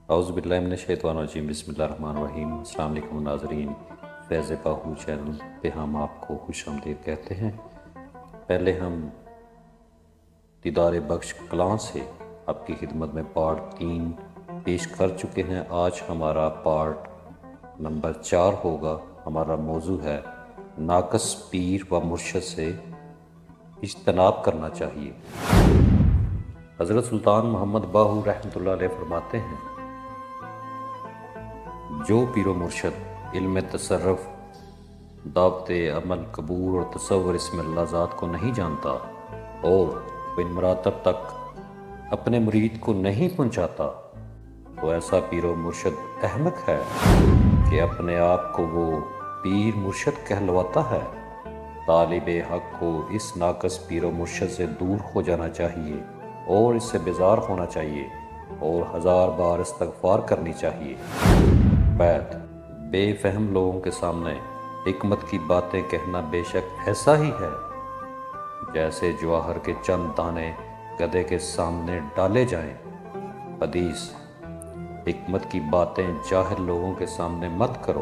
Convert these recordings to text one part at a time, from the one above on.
اعوذ باللہ من الشیطان الرجیم، بسم اللہ الرحمن الرحیم۔ السلام علیکم ناظرین، فیض باہو چینل پہ ہم آپ کو خوش آمدید کہتے ہیں۔ پہلے ہم دیدار بخش کلاں سے آپ کی خدمت میں پارٹ 3 پیش کر چکے ہیں۔ آج ہمارا پارٹ نمبر 4 ہوگا۔ ہمارا موضوع ہے ناقص پیر و مرشد سے اجتناب کرنا چاہیے۔ حضرت سلطان محمد باہو رحمۃ اللہ علیہ فرماتے ہیں، جو پیر و مرشد علم تصرف، دعوت عمل، قبول اور تصور اسم اللہ ذات کو نہیں جانتا اور وہ ان مراتب تک اپنے مرید کو نہیں پہنچاتا تو ایسا پیر و مرشد احمق ہے کہ اپنے آپ کو وہ پیر مرشد کہلواتا ہے۔ طالب حق کو اس ناقص پیر و مرشد سے دور ہو جانا چاہیے اور اس سے بیزار ہونا چاہیے اور 1000 بار استغفار کرنی چاہیے۔ بیت بے فہم لوگوں کے سامنے حکمت کی باتیں کہنا بے شک ایسا ہی ہے جیسے جواہر کے چند دانے گدھے کے سامنے ڈالے جائیں۔ حدیث، حکمت کی باتیں جاہل لوگوں کے سامنے مت کرو۔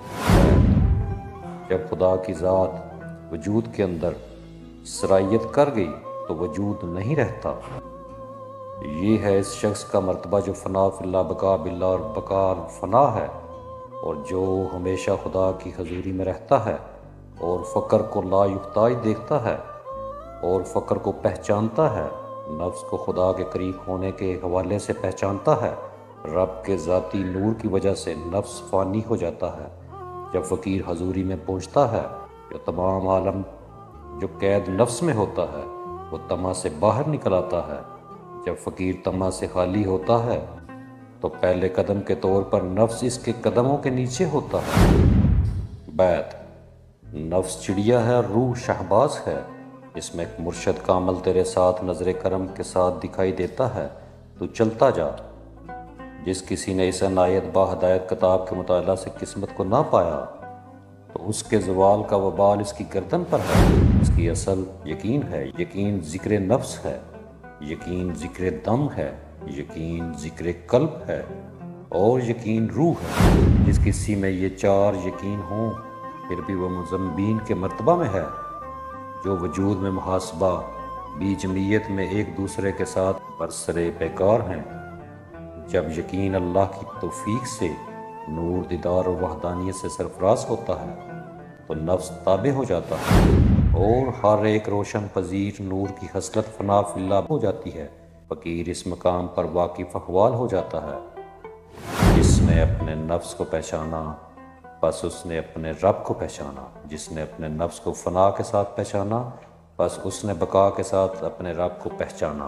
بیت جب خدا کی ذات وجود کے اندر سرایت کر گئی تو وجود نہیں رہتا۔ یہ ہے اس شخص کا مرتبہ جو فنا فی اللہ، بقا باللہ اور بقا فنا ہے، اور جو ہمیشہ خدا کی حضوری میں رہتا ہے اور فقر کو لا یحتاج دیکھتا ہے اور فقر کو پہچانتا ہے، نفس کو خدا کے قریب ہونے کے حوالے سے پہچانتا ہے۔ رب کے ذاتی نور کی وجہ سے نفس فانی ہو جاتا ہے۔ جب فقیر حضوری میں پہنچتا ہے، جو تمام عالم جو قید نفس میں ہوتا ہے وہ طمع سے باہر نکل آتا ہے۔ جب فقیر طمع سے خالی ہوتا ہے تو پہلے قدم کے طور پر نفس اس کے قدموں کے نیچے ہوتا ہے۔ بیت نفس چڑیا ہے، روح شہباز ہے۔ اس میں ایک مرشد کا عمل تیرے ساتھ نظر کرم کے ساتھ دکھائی دیتا ہے تو چلتا جا۔ جس کسی نے اس عنایت با ہدایت کتاب کے مطالعہ سے قسمت کو نہ پایا تو اس کے زوال کا وبال اس کی گردن پر ہے۔ اس کی اصل یقین ہے، یقین ذکر نفس ہے، یقین ذکر دم ہے، یقین ذکر قلب ہے اور یقین روح ہے۔ جس کسی میں یہ 4 یقین ہوں پھر بھی وہ مذنبین کے مرتبہ میں ہے، جو وجود میں محاسبہ بی جمعیت میں ایک دوسرے کے ساتھ برسرے پیکار ہیں۔ جب یقین اللہ کی توفیق سے نور دیدار اور وحدانیت سے سرفراز ہوتا ہے تو نفس تابع ہو جاتا ہے اور ہر ایک روشن پذیر نور کی خصلت فنا فی اللہ ہو جاتی ہے۔ فقیر اس مقام پر واقف احوال ہو جاتا ہے۔ جس نے اپنے نفس کو پہچانا بس اس نے اپنے رب کو پہچانا۔ جس نے اپنے نفس کو فنا کے ساتھ پہچانا بس اس نے بقا کے ساتھ اپنے رب کو پہچانا۔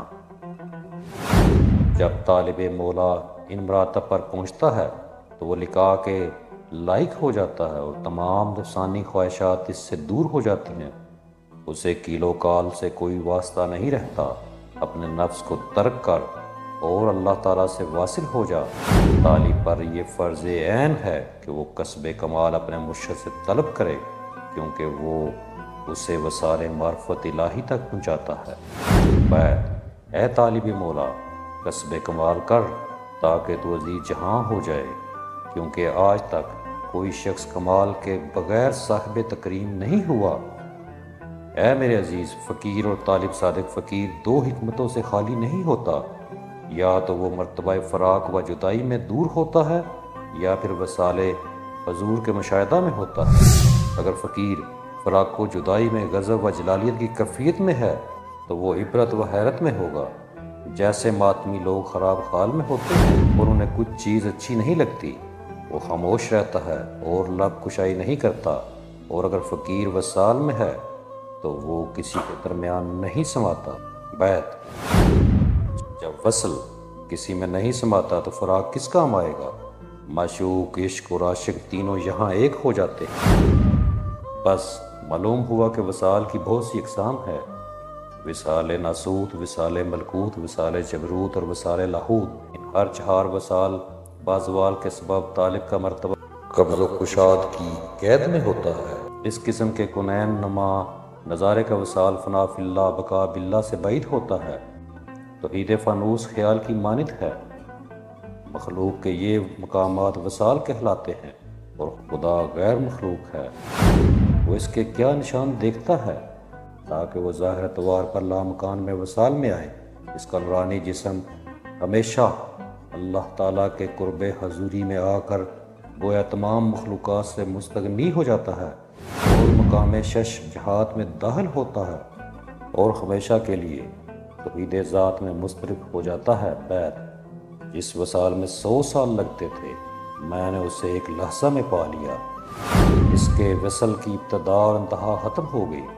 جب طالب مولا ان مراتب پر پہنچتا ہے تو وہ لقاء کے لائق ہو جاتا ہے اور تمام نفسانی خواہشات اس سے دور ہو جاتی ہیں۔ اسے کیلو کال سے کوئی واسطہ نہیں رہتا۔ اپنے نفس کو ترک کر اور اللہ تعالیٰ سے واصل ہو جا۔ طالب پر یہ فرض عین ہے کہ وہ کسب کمال اپنے مرشد سے طلب کرے، کیونکہ وہ اسے وسائل معرفت الہی تک پہنچاتا ہے۔ بیت اے طالب مولا، کسب کمال کر تاکہ تو عزیز جہاں ہو جائے، کیونکہ آج تک کوئی شخص کمال کے بغیر صاحب تکریم نہیں ہوا۔ اے میرے عزیز، فقیر اور طالب صادق فقیر 2 حکمتوں سے خالی نہیں ہوتا، یا تو وہ مرتبہ فراق و جدائی میں دور ہوتا ہے یا پھر وصال حضور کے مشاہدہ میں ہوتا ہے۔ اگر فقیر فراق و جدائی میں غضب و جلالیت کی کیفیت میں ہے تو وہ عبرت و حیرت میں ہوگا۔ جیسے ماتمی لوگ خراب حال میں ہوتے ہیں اور انہیں کچھ چیز اچھی نہیں لگتی، وہ خاموش رہتا ہے اور لب کشائی نہیں کرتا، اور اگر فقیر وصال میں ہے تو وہ کسی کے درمیان نہیں سماتا۔ بیت جب وصل کسی میں نہیں سماتا تو فراق کس کام آئے گا؟ معشوق، عشق اور عاشق تینوں یہاں ایک ہو جاتے ہیں۔ بس معلوم ہوا کہ وصال کی بہت سی اقسام ہے: وصال ناسوت، وصال ملکوت، وصال جبروت اور وصال لاہوت۔ ان ہر 4 وصال بازوال کے سبب طالب کا مرتبہ قبض و کشاد کی قید میں ہوتا ہے۔ اس قسم کے کنین نما نظارے کا وصال فنا فی اللہ، بقا باللہ سے بعید ہوتا ہے۔ توحید فانوس خیال کی مانند ہے۔ مخلوق کے یہ مقامات وصال کہلاتے ہیں اور خدا غیر مخلوق ہے۔ وہ اس کے کیا نشان دیکھتا ہے تاکہ وہ ظاہر اعتبار پر لامکان میں وصال میں آئے؟ اس کا نورانی جسم ہمیشہ اللہ تعالیٰ کے قرب حضوری میں آ کر گویا تمام مخلوقات سے مستغنی ہو جاتا ہے اور مقام شش جہات میں داخل ہوتا ہے اور ہمیشہ کے لیے توحید ذات میں مستغرق ہو جاتا ہے۔ بعد جس وصال میں 100 سال لگتے تھے میں نے اسے ایک لحظہ میں پا لیا۔ اس کے وصل کی ابتدا اور انتہا ختم ہو گئی۔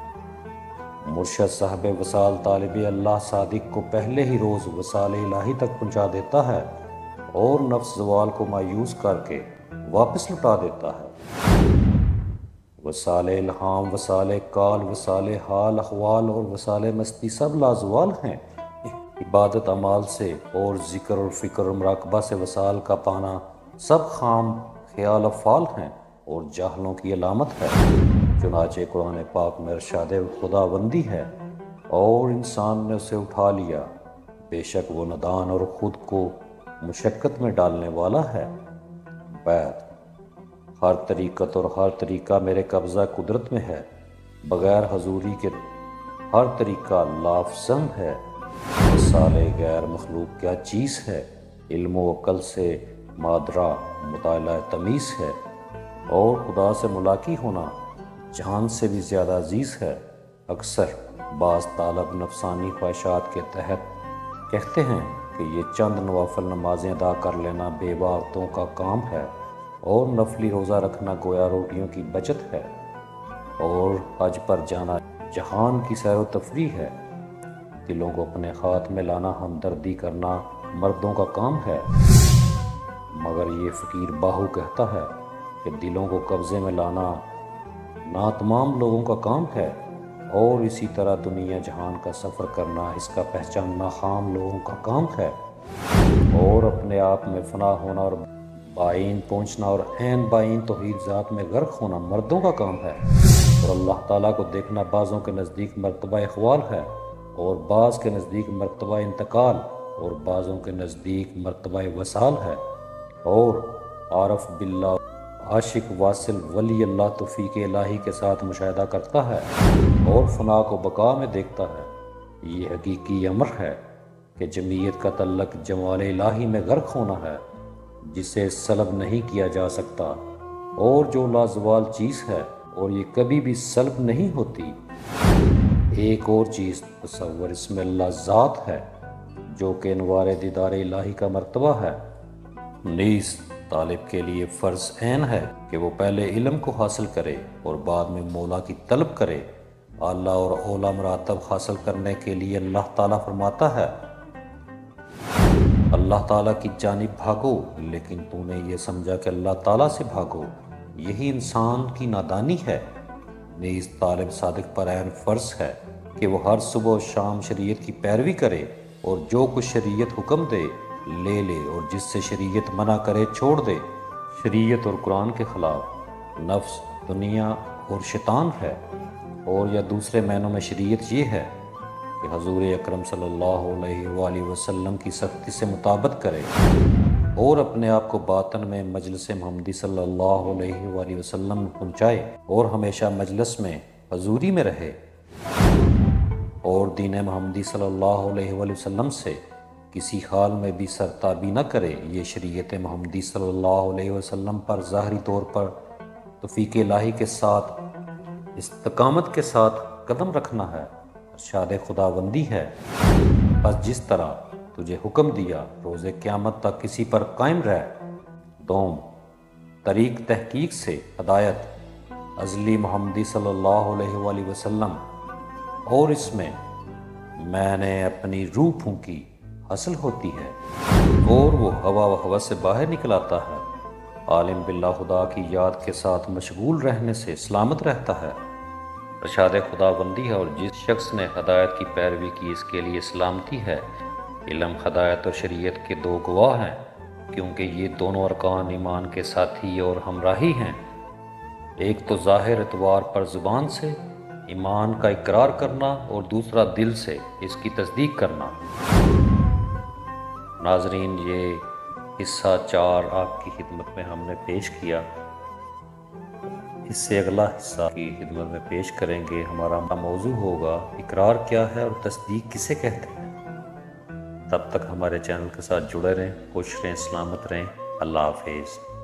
مرشد صاحب وصال طالب اللہ صادق کو پہلے ہی روز وصال الہی تک پہنچا دیتا ہے اور نفس زوال کو مایوس کر کے واپس لوٹا دیتا ہے۔ وصال الہام، وصال کال، وصال حال احوال اور وصال مستی سب لازوال ہیں۔ عبادت اعمال سے اور ذکر اور فکر اور مراقبہ سے وصال کا پانا سب خام خیال افعال ہیں اور جاہلوں کی علامت ہے۔ چنانچہ قرآن پاک میں ارشاد خداوندی ہے اور انسان نے اسے اٹھا لیا، بے شک وہ نادان اور خود کو مشقت میں ڈالنے والا ہے۔ بعد ہر طریقت اور ہر طریقہ میرے قبضہ قدرت میں ہے، بغیر حضوری کے ہر طریقہ لافزم ہے۔ وصال غیر مخلوق کیا چیز ہے؟ علم و عقل سے مادرہ مطالعہ تمیز ہے اور خدا سے ملاقی ہونا جان سے بھی زیادہ عزیز ہے۔ اکثر بعض طالب نفسانی خواہشات کے تحت کہتے ہیں کہ یہ چند نوافل نمازیں ادا کر لینا بیوہ عورتوں کا کام ہے اور نفلی روزہ رکھنا گویا روٹیوں کی بچت ہے اور حج پر جانا جہان کی سیر و تفریح ہے۔ دلوں کو اپنے ہاتھ میں لانا، ہمدردی کرنا مردوں کا کام ہے، مگر یہ فقیر باہو کہتا ہے کہ دلوں کو قبضے میں لانا نہ تمام لوگوں کا کام ہے اور اسی طرح دنیا جہان کا سفر کرنا اس کا پہچاننا خام لوگوں کا کام ہے اور اپنے آپ میں فنا ہونا اور بائین پہنچنا اور عین بائین توحید ذات میں غرق ہونا مردوں کا کام ہے اور اللہ تعالیٰ کو دیکھنا بعضوں کے نزدیک مرتبہ اقوال ہے اور بعض کے نزدیک مرتبہ انتقال اور بعضوں کے نزدیک مرتبہ وصال ہے اور عارف باللہ عاشق واصل ولی اللہ توفیق الہی کے ساتھ مشاہدہ کرتا ہے اور فنا کو بقا میں دیکھتا ہے۔ یہ حقیقی امر ہے کہ جمعیت کا تعلق جمال الہی میں غرق ہونا ہے جسے سلب نہیں کیا جا سکتا اور جو لازوال چیز ہے اور یہ کبھی بھی سلب نہیں ہوتی۔ ایک اور چیز تصور، اس میں اللہ ذات ہے جو کہ انوار دیدار الہی کا مرتبہ ہے۔ نیز طالب کے لیے فرض عین ہے کہ وہ پہلے علم کو حاصل کرے اور بعد میں مولا کی طلب کرے۔ اعلیٰ اور اولا مراتب حاصل کرنے کے لیے اللہ تعالیٰ فرماتا ہے اللہ تعالیٰ کی جانب بھاگو، لیکن تو نے یہ سمجھا کہ اللہ تعالیٰ سے بھاگو، یہی انسان کی نادانی ہے۔ نیز طالب صادق پر عین فرض ہے کہ وہ ہر صبح و شام شریعت کی پیروی کرے اور جو کچھ شریعت حکم دے لے لے اور جس سے شریعت منع کرے چھوڑ دے۔ شریعت اور قرآن کے خلاف نفس، دنیا اور شیطان ہے، اور یا دوسرے معنوں میں شریعت یہ ہے کہ حضور اکرم صلی اللہ علیہ وآلہ وسلم کی سختی سے مطابقت کرے اور اپنے آپ کو باطن میں مجلس محمدی صلی اللہ علیہ وآلہ وسلم میں پہنچائے اور ہمیشہ مجلس میں حضوری میں رہے اور دین محمدی صلی اللہ علیہ وآلہ وسلم سے کسی حال میں بھی سرتابی نہ کرے۔ یہ شریعت محمدی صلی اللہ علیہ وسلم پر ظاہری طور پر توفیق الہی کے ساتھ استقامت کے ساتھ قدم رکھنا ہے۔ ارشاد خداوندی ہے بس جس طرح تجھے حکم دیا روز قیامت تک کسی پر قائم رہ۔ دوم، طریق تحقیق سے ہدایت ازلی محمدی صلی اللہ علیہ وآلہ وسلم اور اس میں نے اپنی روح پھونکی حاصل ہوتی ہے اور وہ ہوا و ہوس سے باہر نکل آتا ہے۔ عالم باللہ خدا کی یاد کے ساتھ مشغول رہنے سے سلامت رہتا ہے۔ ارشاد خداوندی ہے اور جس شخص نے ہدایت کی پیروی کی اس کے لیے سلامتی ہے۔ علم، ہدایت اور شریعت کے دو گواہ ہیں کیونکہ یہ دونوں ارکان ایمان کے ساتھی اور ہمراہی ہیں۔ ایک تو ظاہر اعتبار پر زبان سے ایمان کا اقرار کرنا اور دوسرا دل سے اس کی تصدیق کرنا۔ ناظرین، یہ حصہ 4 آپ کی خدمت میں ہم نے پیش کیا۔ اس سے اگلا حصہ کی خدمت میں پیش کریں گے۔ ہمارا موضوع ہوگا اقرار کیا ہے اور تصدیق کسے کہتے ہیں۔ تب تک ہمارے چینل کے ساتھ جڑے رہیں، خوش رہیں، سلامت رہیں۔ اللہ حافظ۔